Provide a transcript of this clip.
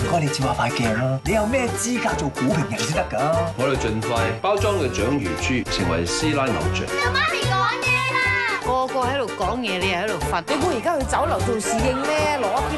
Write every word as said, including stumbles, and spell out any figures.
該你照下塊鏡啦。你有咩資格做股評人先得㗎？ 我哋盡快包裝嘅長魚豬成為師奶偶像。 阿媽咪講嘢啦！ 個個喺度講嘢，你又喺度瞓。 你估而家去酒樓做侍應咩？攞